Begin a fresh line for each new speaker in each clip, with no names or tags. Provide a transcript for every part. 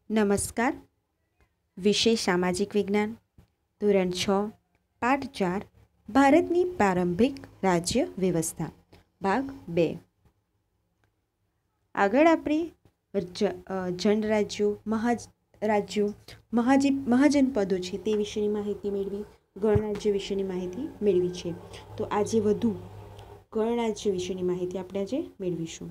નમસ્કાર. વિષય સામાજિક વિજ્ઞાન, ધોરણ 6, પાઠ 4, ભારતની પ્રારંભિક રાજ્ય વ્યવસ્થા, ભાગ 2. આગળ આપણે જનરાજ્યો, મહારાજ્યો, મહાજનપદો છે તે વિશેની માહિતી મેળવી, ગણરાજ્ય વિશેની માહિતી મેળવી છે. તો આજે વધુ ગણરાજ્ય વિશેની માહિતી આપણે આજે મેળવીશું.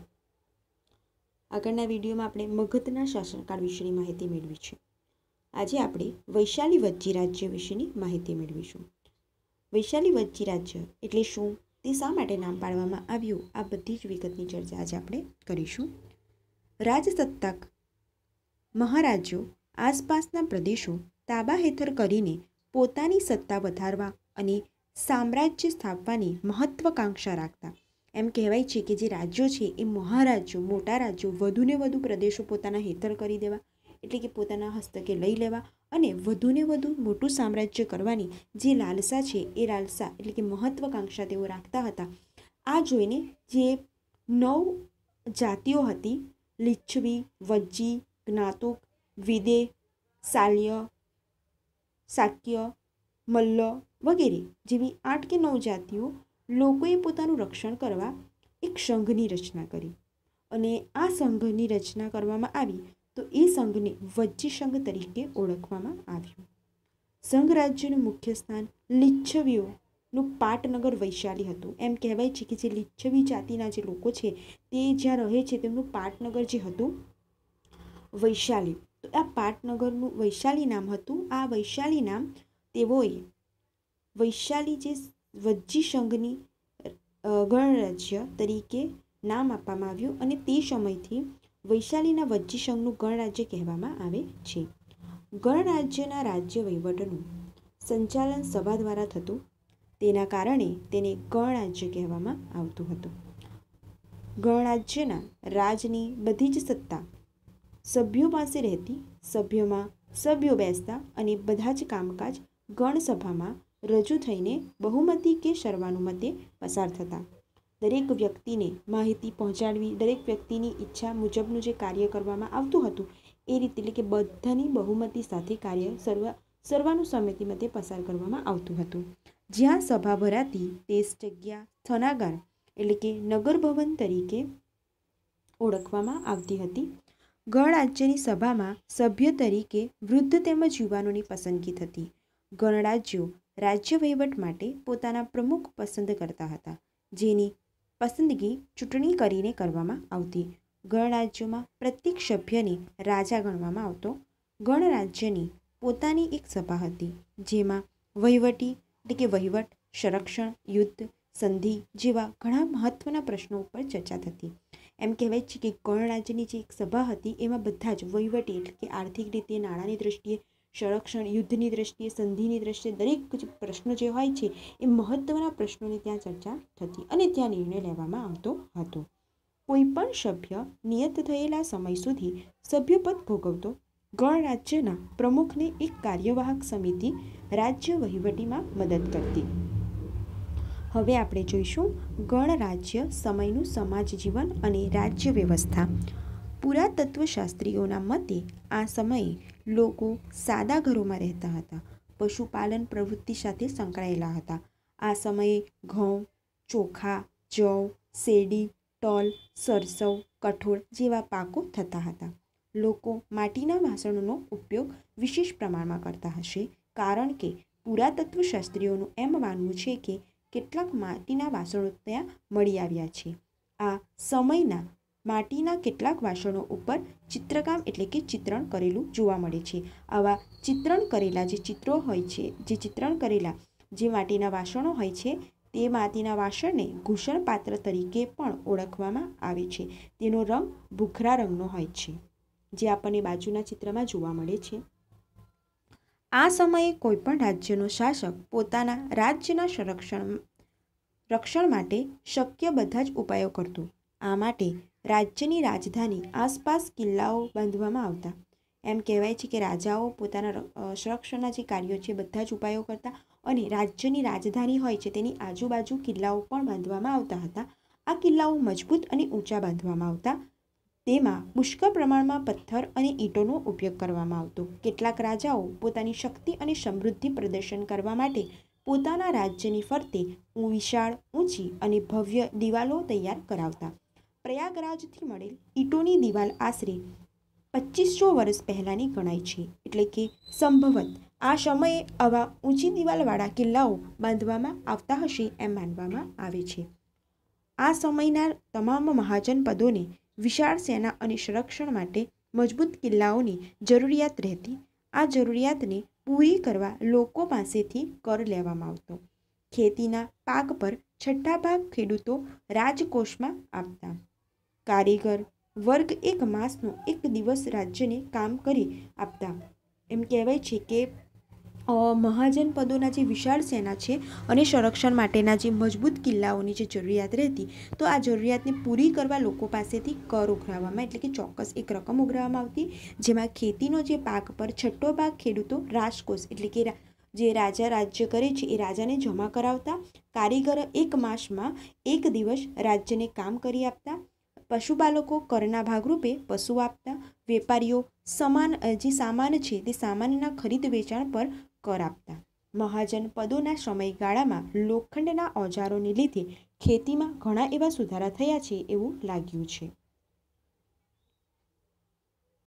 આગળના વિડીયોમાં આપણે મગધના શાસનકાળ વિશેની માહિતી મેળવી છે. આજે આપણે વૈશાલી વજ્જી રાજ્ય વિશેની માહિતી મેળવીશું. વૈશાલી વજ્જી રાજ્ય એટલે શું, તે શા માટે નામ પાડવામાં આવ્યું, આ બધી જ વિગતની ચર્ચા આજે આપણે કરીશું. રાજસત્તાક મહારાજ્યો આસપાસના પ્રદેશો તાબા હેઠળ કરીને પોતાની સત્તા વધારવા અને સામ્રાજ્ય સ્થાપવાની મહત્વાકાંક્ષા રાખતા. એમ કહેવાય છે કે જે રાજ્યો છે એ મહારાજ્યો, મોટા રાજ્યો, વધુને વધુ પ્રદેશો પોતાના હેઠળ કરી દેવા, એટલે કે પોતાના હસ્તકે લઈ લેવા અને વધુને વધુ મોટું સામ્રાજ્ય કરવાની જે લાલસા છે એ લાલસા એટલે કે મહત્વાકાંક્ષા તેઓ રાખતા હતા. આ જોઈને જે 9 જાતિઓ હતી, લિચ્છવી, વજ્જી, જ્ઞાતુક, વિદે, શાલ્ય, શાક્ય, મલ્લ વગેરે જેવી 8 કે 9 જાતિઓ લોકોએ પોતાનું રક્ષણ કરવા એક સંઘની રચના કરી અને આ સંઘની રચના કરવામાં આવી તો એ સંઘને વજ્જી સંઘ તરીકે ઓળખવામાં આવ્યું. સંઘ રાજ્યનું મુખ્ય સ્થાન લિચ્છવીઓનું પાટનગર વૈશાલી હતું. એમ કહેવાય છે કે જે લિચ્છવી જાતિના જે લોકો છે તે જ્યાં રહે છે તેમનું પાટનગર જે હતું વૈશાલી, તો આ પાટનગરનું વૈશાલી નામ હતું. આ વૈશાલી નામ તેઓએ વૈશાલી જે વજ્જી સંઘની ગણરાજ્ય તરીકે નામ આપવામાં આવ્યું અને તે સમયથી વૈશાલીના વજ્જી સંઘનું ગણરાજ્ય કહેવામાં આવે છે. ગણરાજ્યના રાજ્ય વહીવટનું સંચાલન સભા દ્વારા થતું, તેના કારણે તેને ગણરાજ્ય કહેવામાં આવતું હતું. ગણરાજ્યના રાજની બધી જ સત્તા સભ્યો પાસે રહેતી, સભ્યોમાં સભ્યો બેસતા અને બધા જ કામકાજ ગણસભામાં રજૂ થઈને બહુમતી કે સર્વાનુમતે પસાર થતા. દરેક વ્યક્તિને માહિતી પહોંચાડવી, દરેક વ્યક્તિની ઈચ્છા મુજબનું જે કાર્ય કરવામાં આવતું હતું એ રીતે એટલે કે બધાની બહુમતી સાથે કાર્ય સર્વાનુસંમતિમતે પસાર કરવામાં આવતું હતું. જ્યાં સભા ભરાતી તે જગ્યા સ્થાનાગાર એટલે કે નગર ભવન તરીકે ઓળખવામાં આવતી હતી. ગણરાજ્યની સભામાં સભ્ય તરીકે વૃદ્ધ તેમજ યુવાનોની પસંદગી થતી. ગણરાજ્યો રાજ્ય વહીવટ માટે પોતાના પ્રમુખ પસંદ કરતા હતા, જેની પસંદગી ચૂંટણી કરીને કરવામાં આવતી. ગણરાજ્યોમાં પ્રત્યેક સભ્યને રાજા ગણવામાં આવતો. ગણરાજ્યની પોતાની એક સભા હતી જેમાં વહીવટી એટલે કે વહીવટ, સંરક્ષણ, યુદ્ધ, સંધિ જેવા ઘણા મહત્વના પ્રશ્નો ઉપર ચર્ચા થતી. એમ કહેવાય છે કે ગણરાજ્યની જે એક સભા હતી એમાં બધા જ વહીવટી એટલે કે આર્થિક રીતે, નાણાંની દ્રષ્ટિએ, સંરક્ષણ, યુદ્ધની દ્રષ્ટિએ, સંધિની દ્રષ્ટિએ દરેક પ્રશ્નો જે હોય છે એ મહત્વના પ્રશ્નોની ત્યાં ચર્ચા થતી અને ત્યાં નિર્ણય લેવામાં આવતો હતો. કોઈ પણ સભ્ય નિયત થયેલા સમય સુધી સભ્યપદ ભોગવતો. ગણરાજ્યના પ્રમુખને એક કાર્યવાહક સમિતિ રાજ્ય વહીવટીમાં મદદ કરતી. હવે આપણે જોઈશું ગણરાજ્ય સમયનું સમાજ જીવન અને રાજ્ય વ્યવસ્થા. પુરાતત્વશાસ્ત્રીઓના મતે આ સમયે લોકો સાદા ઘરોમાં રહેતા હતા, પશુપાલન પ્રવૃત્તિ સાથે સંકળાયેલા હતા. આ સમયે ઘઉં, ચોખા, જવ, શેરડી, તલ, સરસવ, કઠોળ જેવા પાકો થતા હતા. લોકો માટીના વાસણોનો ઉપયોગ વિશેષ પ્રમાણમાં કરતા હશે, કારણ કે પુરાતત્વશાસ્ત્રીઓનું એમ માનવું છે કે કેટલાક માટીના વાસણો ત્યાં મળી આવ્યા છે. આ સમયના માટીના કેટલાક વાસણો ઉપર ચિત્રકામ એટલે કે ચિત્રણ કરેલું જોવા મળે છે. આવા ચિત્રણ કરેલા જે ચિત્રો હોય છે, જે ચિત્રણ કરેલા જે માટીના વાસણો હોય છે તે માટીના વાસણને ઘૂષણ પાત્ર તરીકે પણ ઓળખવામાં આવે છે. તેનો રંગ ભૂખરા રંગનો હોય છે, જે આપણને બાજુના ચિત્રમાં જોવા મળે છે. આ સમયે કોઈપણ રાજ્યનો શાસક પોતાના રાજ્યના રક્ષણ માટે શક્ય બધા જ ઉપાયો કરતો. આ માટે રાજ્યની રાજધાની આસપાસ કિલ્લાઓ બાંધવામાં આવતા. એમ કહેવાય છે કે રાજાઓ પોતાના સંરક્ષણના જે કાર્યો છે બધા જ ઉપાયો કરતા અને રાજ્યની રાજધાની હોય છે તેની આજુબાજુ કિલ્લાઓ પણ બાંધવામાં આવતા હતા. આ કિલ્લાઓ મજબૂત અને ઊંચા બાંધવામાં આવતા. તેમાં પુષ્કળ પ્રમાણમાં પથ્થર અને ઈંટોનો ઉપયોગ કરવામાં આવતો. કેટલાક રાજાઓ પોતાની શક્તિ અને સમૃદ્ધિ પ્રદર્શન કરવા માટે પોતાના રાજ્યની ફરતે વિશાળ, ઊંચી અને ભવ્ય દિવાલો તૈયાર કરાવતા. પ્રયાગરાજથી મળેલ ઈંટોની દિવાલ આશરે 2500 વર્ષ પહેલાંની ગણાય છે. એટલે કે સંભવત આ સમયે આવા ઊંચી દિવાલવાળા કિલ્લાઓ બાંધવામાં આવતા હશે એમ માનવામાં આવે છે. આ સમયના તમામ મહાજનપદોને વિશાળ સેના અને સંરક્ષણ માટે મજબૂત કિલ્લાઓની જરૂરિયાત રહેતી. આ જરૂરિયાતને પૂરી કરવા લોકો પાસેથી કર લેવામાં આવતો. ખેતીના પાક પર 6ઠ્ઠા ભાગ ખેડૂતો રાજકોષમાં આપતા. કારીગર વર્ગ એક માસનો એક દિવસ રાજ્યને કામ કરી આપતા. એમ કહેવાય છે કે મહાજનપદોના જે વિશાળ સેના છે અને સંરક્ષણ માટેના જે મજબૂત કિલ્લાઓની જે જરૂરિયાત રહેતી, તો આ જરૂરિયાતને પૂરી કરવા લોકો પાસેથી કર ઉઘરાવવામાં, એટલે કે ચોક્કસ એક રકમ ઉઘરાવવામાં આવતી, જેમાં ખેતીનો જે પાક પર 6ઠ્ઠો ભાગ ખેડૂતો રાજકોષ, એટલે કે જે રાજા રાજ્ય કરે છે એ રાજાને જમા કરાવતા. કારીગર એક માસમાં એક દિવસ રાજ્યને કામ કરી આપતા. પશુપાલકો કરના ભાગરૂપે પશુ આપતા. વેપારીઓ જે સામાન છે તે સામાનના ખરીદ વેચાણ પર કર આપતા. મહાજનપદોના સમયગાળામાં લોખંડના ઓજારોને લીધે ખેતીમાં ઘણા એવા સુધારા થયા છે એવું લાગ્યું છે.